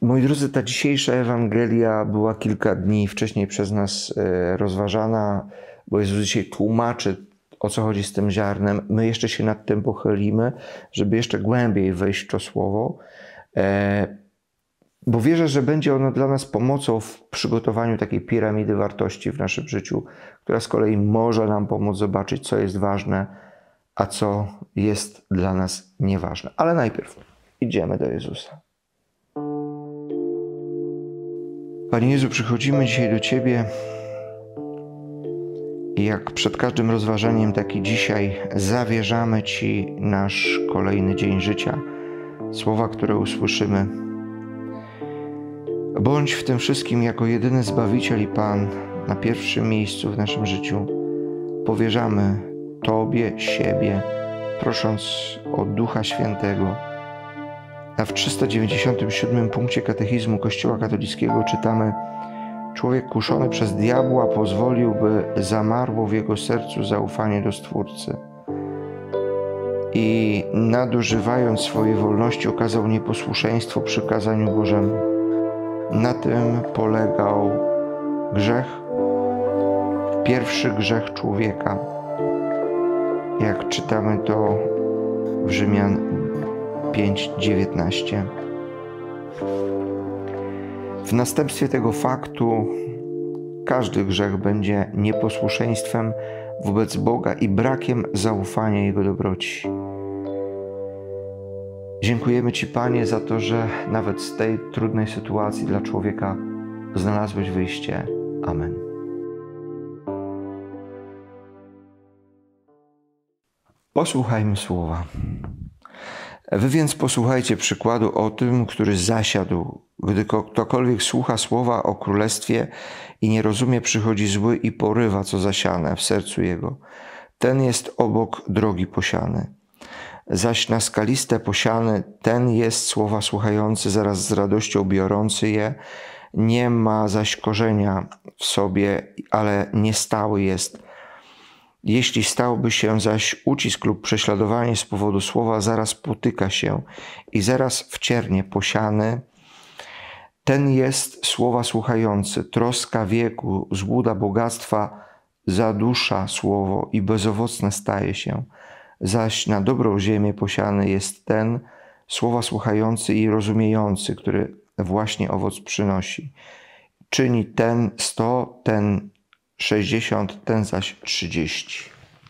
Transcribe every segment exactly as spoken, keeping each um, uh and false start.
Moi drodzy, ta dzisiejsza Ewangelia była kilka dni wcześniej przez nas rozważana, bo Jezus dzisiaj tłumaczy, o co chodzi z tym ziarnem. My jeszcze się nad tym pochylimy, żeby jeszcze głębiej wejść w to słowo, bo wierzę, że będzie ono dla nas pomocą w przygotowaniu takiej piramidy wartości w naszym życiu, która z kolei może nam pomóc zobaczyć, co jest ważne, a co jest dla nas nieważne. Ale najpierw idziemy do Jezusa. Panie Jezu, przychodzimy dzisiaj do Ciebie i jak przed każdym rozważaniem, tak i dzisiaj zawierzamy Ci nasz kolejny dzień życia, słowa, które usłyszymy. Bądź w tym wszystkim jako jedyny Zbawiciel i Pan na pierwszym miejscu w naszym życiu. Powierzamy Tobie siebie, prosząc o Ducha Świętego. A w trzysta dziewięćdziesiątym siódmym punkcie katechizmu Kościoła katolickiego czytamy: człowiek kuszony przez diabła pozwolił, by zamarło w jego sercu zaufanie do Stwórcy. I nadużywając swojej wolności okazał nieposłuszeństwo przykazaniu Bożemu. Na tym polegał grzech, pierwszy grzech człowieka. Jak czytamy to w Rzymian pięć dziewiętnaście. W następstwie tego faktu każdy grzech będzie nieposłuszeństwem wobec Boga i brakiem zaufania Jego dobroci. Dziękujemy Ci, Panie, za to, że nawet z tej trudnej sytuacji dla człowieka znalazłeś wyjście. Amen. Posłuchajmy słowa. Wy więc posłuchajcie przykładu o tym, który zasiadł. Gdy ktokolwiek słucha słowa o królestwie i nie rozumie, przychodzi zły i porywa, co zasiane w sercu jego. Ten jest obok drogi posiany. Zaś na skaliste posiany, ten jest słowa słuchający, zaraz z radością biorący je. Nie ma zaś korzenia w sobie, ale niestały jest. Jeśli stałby się zaś ucisk lub prześladowanie z powodu słowa, zaraz potyka się i zaraz wciernie posiany. Ten jest słowa słuchający, troska wieku, złuda bogactwa, zadusza słowo i bezowocne staje się. Zaś na dobrą ziemię posiany jest ten, słowa słuchający i rozumiejący, który właśnie owoc przynosi. Czyni ten sto, ten sześćdziesiąt, ten zaś trzydzieści.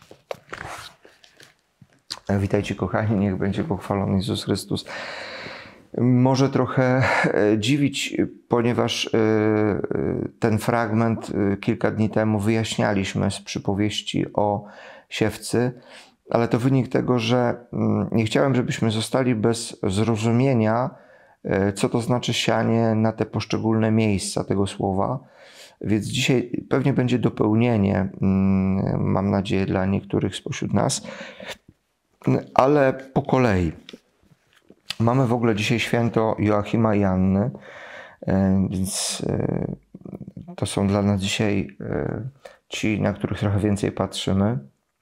Witajcie, kochani, niech będzie pochwalony Jezus Chrystus. Może trochę dziwić, ponieważ ten fragment kilka dni temu wyjaśnialiśmy z przypowieści o siewcy, ale to wynik tego, że nie chciałem, żebyśmy zostali bez zrozumienia, co to znaczy sianie na te poszczególne miejsca tego słowa. Więc dzisiaj pewnie będzie dopełnienie, mam nadzieję, dla niektórych spośród nas, ale po kolei. Mamy w ogóle dzisiaj święto Joachima i Anny, więc to są dla nas dzisiaj ci, na których trochę więcej patrzymy.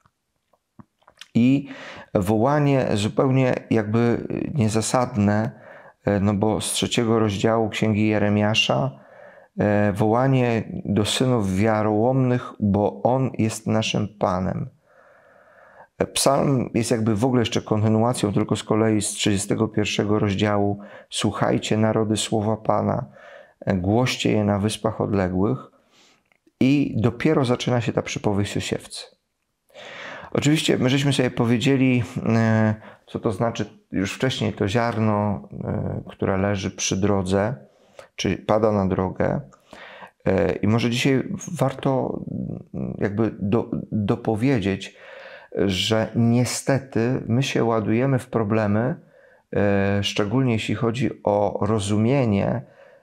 I wołanie zupełnie jakby niezasadne, no bo z trzeciego rozdziału Księgi Jeremiasza, wołanie do synów wiarołomnych, bo On jest naszym Panem. Psalm jest jakby w ogóle jeszcze kontynuacją, tylko z kolei z trzydziestego pierwszego rozdziału. Słuchajcie, narody, słowa Pana, głoście je na wyspach odległych. I dopiero zaczyna się ta przypowieść o siewcy. Oczywiście my żeśmy sobie powiedzieli, co to znaczy już wcześniej to ziarno, które leży przy drodze, czy pada na drogę. I może dzisiaj warto jakby do, dopowiedzieć, że niestety my się ładujemy w problemy, szczególnie jeśli chodzi o rozumienie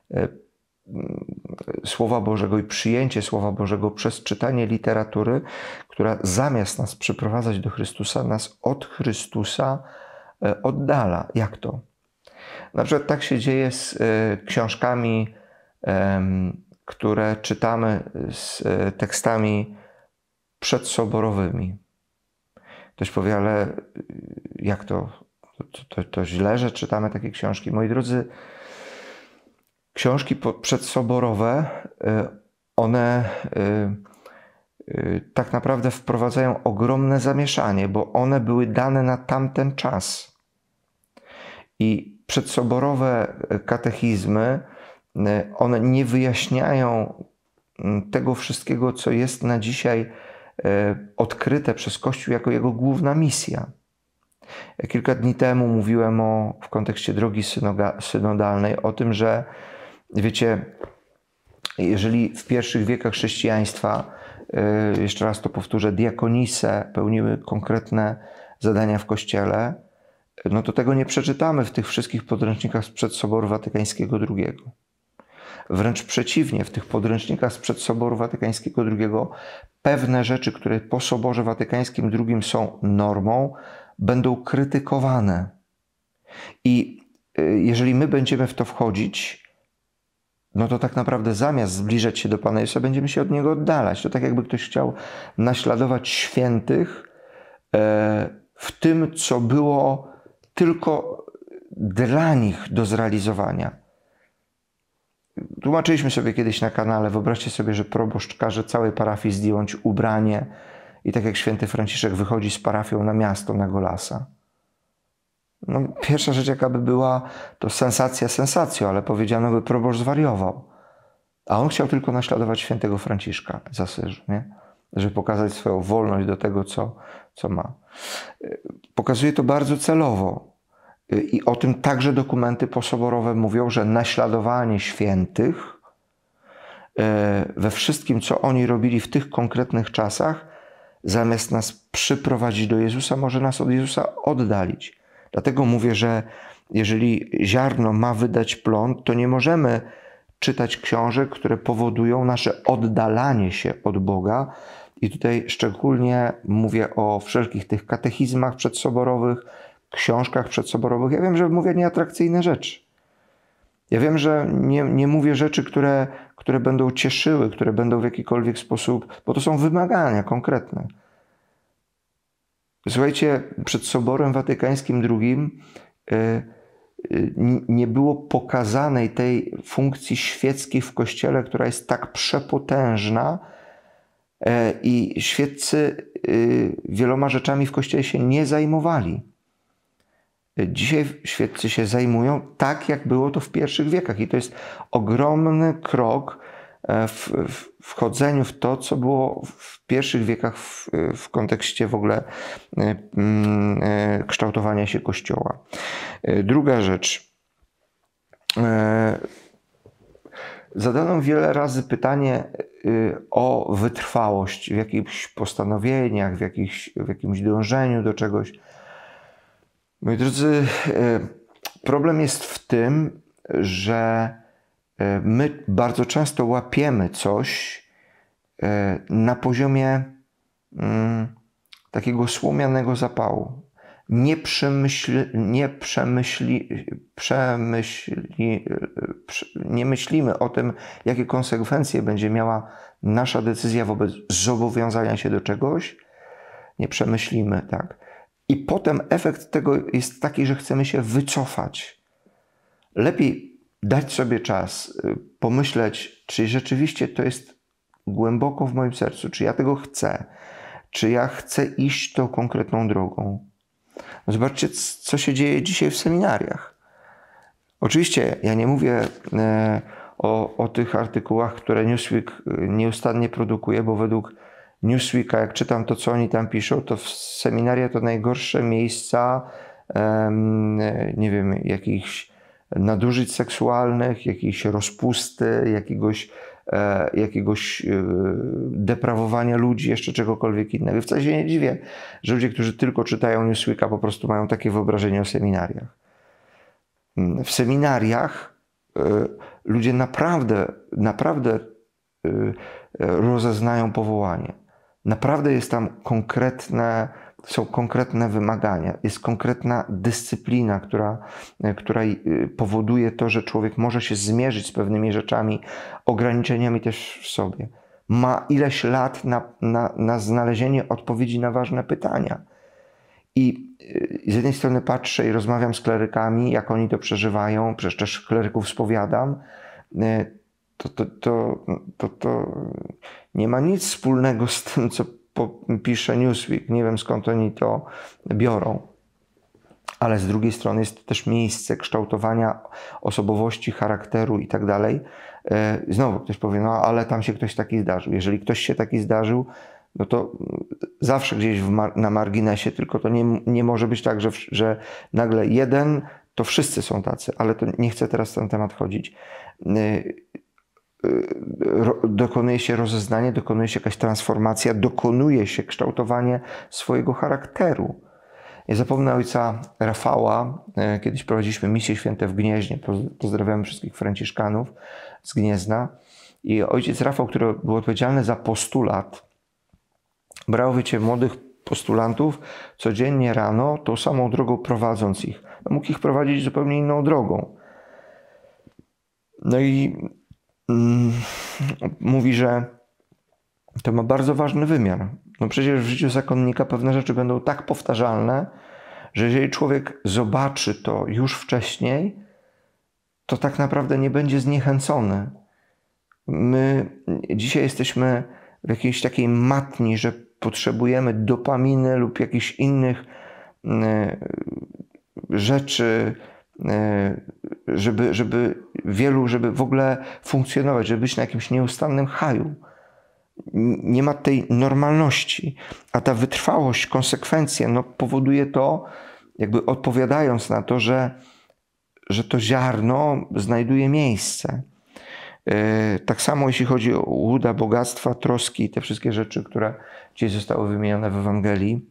Słowa Bożego i przyjęcie Słowa Bożego przez czytanie literatury, która zamiast nas przyprowadzać do Chrystusa, nas od Chrystusa oddala. Jak to? Na przykład tak się dzieje z książkami, które czytamy, z tekstami przedsoborowymi. Ktoś powie, ale jak to? To, to, to źle, że czytamy takie książki. Moi drodzy, książki przedsoborowe, one tak naprawdę wprowadzają ogromne zamieszanie, bo one były dane na tamten czas. I przedsoborowe katechizmy, one nie wyjaśniają tego wszystkiego, co jest na dzisiaj odkryte przez Kościół jako jego główna misja. Kilka dni temu mówiłem o, w kontekście drogi synodalnej o tym, że wiecie, jeżeli w pierwszych wiekach chrześcijaństwa, jeszcze raz to powtórzę, diakonise pełniły konkretne zadania w Kościele, no to tego nie przeczytamy w tych wszystkich podręcznikach sprzed Soboru Watykańskiego drugiego. Wręcz przeciwnie, w tych podręcznikach sprzed Soboru Watykańskiego drugiego pewne rzeczy, które po Soborze Watykańskim drugim są normą, będą krytykowane. I jeżeli my będziemy w to wchodzić, no to tak naprawdę zamiast zbliżać się do Pana Jezusa, będziemy się od Niego oddalać. To tak jakby ktoś chciał naśladować świętych w tym, co było tylko dla nich do zrealizowania. Tłumaczyliśmy sobie kiedyś na kanale, wyobraźcie sobie, że proboszcz każe całej parafii zdjąć ubranie i tak jak święty Franciszek wychodzi z parafią na miasto, na Golasa. No, pierwsza rzecz jaka by była, to sensacja sensacją, ale powiedziano by, proboszcz zwariował. A on chciał tylko naśladować świętego Franciszka z Asyżu, nie? Żeby pokazać swoją wolność do tego, co, co ma. Pokazuje to bardzo celowo. I o tym także dokumenty posoborowe mówią, że naśladowanie świętych we wszystkim, co oni robili w tych konkretnych czasach, zamiast nas przyprowadzić do Jezusa, może nas od Jezusa oddalić. Dlatego mówię, że jeżeli ziarno ma wydać plon, to nie możemy czytać książek, które powodują nasze oddalanie się od Boga. I tutaj szczególnie mówię o wszelkich tych katechizmach przedsoborowych, książkach przedsoborowych. Ja wiem, że mówię nieatrakcyjne rzeczy. Ja wiem, że nie, nie mówię rzeczy, które, które będą cieszyły, które będą w jakikolwiek sposób, bo to są wymagania konkretne. Słuchajcie, przed Soborem Watykańskim drugim nie było pokazanej tej funkcji świeckiej w Kościele, która jest tak przepotężna i świeccy wieloma rzeczami w Kościele się nie zajmowali. Dzisiaj świeccy się zajmują tak, jak było to w pierwszych wiekach i to jest ogromny krok w wchodzeniu w to, co było w pierwszych wiekach w, w kontekście w ogóle kształtowania się Kościoła. Druga rzecz. Zadano wiele razy pytanie o wytrwałość w jakichś postanowieniach, w, jakichś, w jakimś dążeniu do czegoś. Moi drodzy, problem jest w tym, że my bardzo często łapiemy coś na poziomie takiego słomianego zapału. Nie, przemyśli, nie, przemyśli, przemyśli, nie myślimy o tym, jakie konsekwencje będzie miała nasza decyzja wobec zobowiązania się do czegoś. Nie przemyślimy, tak. I potem efekt tego jest taki, że chcemy się wycofać. Lepiej dać sobie czas, pomyśleć, czy rzeczywiście to jest głęboko w moim sercu, czy ja tego chcę, czy ja chcę iść tą konkretną drogą. No zobaczcie, co się dzieje dzisiaj w seminariach. Oczywiście ja nie mówię o, o tych artykułach, które Newsweek nieustannie produkuje, bo według Newsweeka, jak czytam to, co oni tam piszą, to w seminaria to najgorsze miejsca, nie wiem, jakichś nadużyć seksualnych, jakiejś rozpusty, jakiegoś, jakiegoś deprawowania ludzi, jeszcze czegokolwiek innego. I wcale się nie dziwię, że ludzie, którzy tylko czytają Newsweeka, po prostu mają takie wyobrażenie o seminariach. W seminariach ludzie naprawdę, naprawdę rozeznają powołanie. Naprawdę jest tam konkretne, są konkretne wymagania, jest konkretna dyscyplina, która, która powoduje to, że człowiek może się zmierzyć z pewnymi rzeczami, ograniczeniami też w sobie. Ma ileś lat na, na, na znalezienie odpowiedzi na ważne pytania. I z jednej strony patrzę i rozmawiam z klerykami, jak oni to przeżywają, przecież też kleryków spowiadam, to, to, to, to, to nie ma nic wspólnego z tym, co pisze Newsweek. Nie wiem, skąd oni to biorą. Ale z drugiej strony jest to też miejsce kształtowania osobowości, charakteru i tak dalej. Znowu ktoś powie, no ale tam się ktoś taki zdarzył. Jeżeli ktoś się taki zdarzył, no to zawsze gdzieś w mar na marginesie, tylko to nie, nie może być tak, że, że nagle jeden, to wszyscy są tacy, ale to nie chcę teraz w ten temat chodzić. Dokonuje się rozeznanie, dokonuje się jakaś transformacja, dokonuje się kształtowanie swojego charakteru. Nie zapomnę ojca Rafała, kiedyś prowadziliśmy misję święte w Gnieźnie, pozdrawiamy wszystkich franciszkanów z Gniezna. I ojciec Rafał, który był odpowiedzialny za postulat, brał, wiecie, młodych postulantów codziennie rano tą samą drogą prowadząc ich. No, mógł ich prowadzić zupełnie inną drogą. No i mm, mówi, że to ma bardzo ważny wymiar. No przecież w życiu zakonnika pewne rzeczy będą tak powtarzalne, że jeżeli człowiek zobaczy to już wcześniej, to tak naprawdę nie będzie zniechęcony. My dzisiaj jesteśmy w jakiejś takiej matni, że potrzebujemy dopaminy lub jakichś innych rzeczy, żeby, żeby wielu, żeby w ogóle funkcjonować, żeby być na jakimś nieustannym haju. Nie ma tej normalności, a ta wytrwałość, konsekwencje no, powoduje to, jakby odpowiadając na to, że, że to ziarno znajduje miejsce. Tak samo jeśli chodzi o łuda, bogactwa, troski, te wszystkie rzeczy, które dzisiaj zostały wymienione w Ewangelii.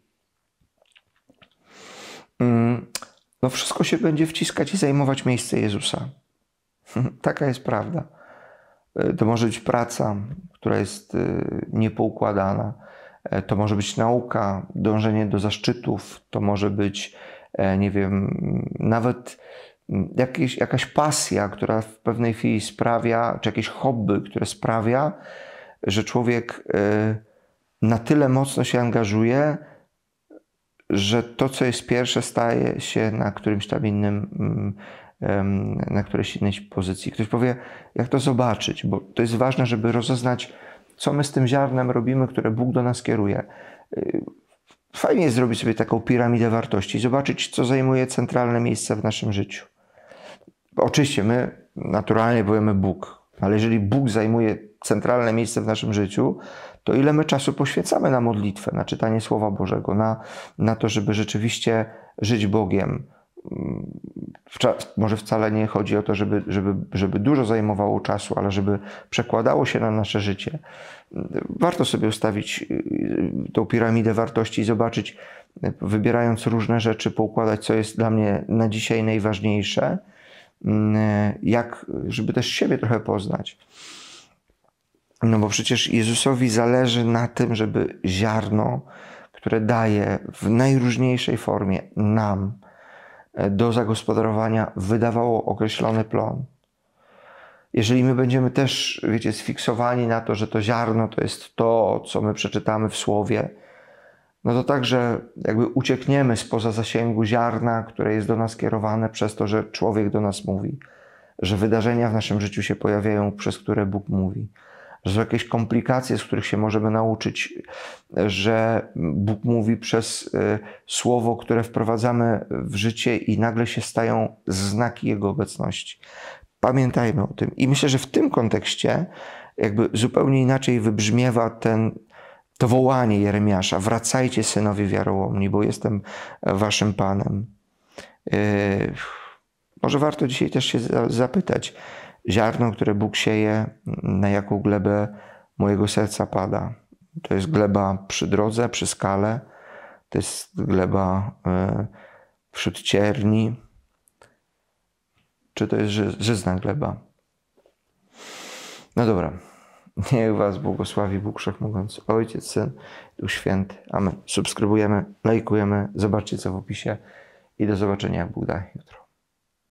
No wszystko się będzie wciskać i zajmować miejsce Jezusa. Taka jest prawda. To może być praca, która jest niepoukładana. To może być nauka, dążenie do zaszczytów. To może być, nie wiem, nawet jakieś, jakaś pasja, która w pewnej chwili sprawia, czy jakieś hobby, które sprawia, że człowiek na tyle mocno się angażuje, że to, co jest pierwsze, staje się na którymś tam innym, na którejś innej pozycji. Ktoś powie, jak to zobaczyć, bo to jest ważne, żeby rozeznać, co my z tym ziarnem robimy, które Bóg do nas kieruje. Fajnie jest zrobić sobie taką piramidę wartości i zobaczyć, co zajmuje centralne miejsce w naszym życiu. Oczywiście my naturalnie powiemy Bóg, ale jeżeli Bóg zajmuje centralne miejsce w naszym życiu, to ile my czasu poświęcamy na modlitwę, na czytanie Słowa Bożego, na, na to, żeby rzeczywiście żyć Bogiem. Może wcale nie chodzi o to, żeby, żeby, żeby dużo zajmowało czasu, ale żeby przekładało się na nasze życie. Warto sobie ustawić tą piramidę wartości i zobaczyć, wybierając różne rzeczy, poukładać, co jest dla mnie na dzisiaj najważniejsze, jak, żeby też siebie trochę poznać. No bo przecież Jezusowi zależy na tym, żeby ziarno, które daje w najróżniejszej formie nam do zagospodarowania, wydawało określony plon. Jeżeli my będziemy też, wiecie, sfiksowani na to, że to ziarno to jest to, co my przeczytamy w Słowie, no to także jakby uciekniemy spoza zasięgu ziarna, które jest do nas kierowane przez to, że człowiek do nas mówi, że wydarzenia w naszym życiu się pojawiają, przez które Bóg mówi, że są jakieś komplikacje, z których się możemy nauczyć, że Bóg mówi przez słowo, które wprowadzamy w życie i nagle się stają znaki Jego obecności. Pamiętajmy o tym. I myślę, że w tym kontekście jakby zupełnie inaczej wybrzmiewa ten, to wołanie Jeremiasza. Wracajcie, synowie wiarołomni, bo jestem waszym Panem. Yy, może warto dzisiaj też się zapytać, ziarno, które Bóg sieje, na jaką glebę mojego serca pada. To jest gleba przy drodze, przy skale, to jest gleba yy, wśród cierni, czy to jest ży, żyzna gleba? No dobra. Niech was błogosławi Bóg Wszechmogący, Ojciec, Syn, Duch Święty. Amen. Subskrybujemy, lajkujemy, zobaczcie co w opisie i do zobaczenia, jak Bóg da jutro.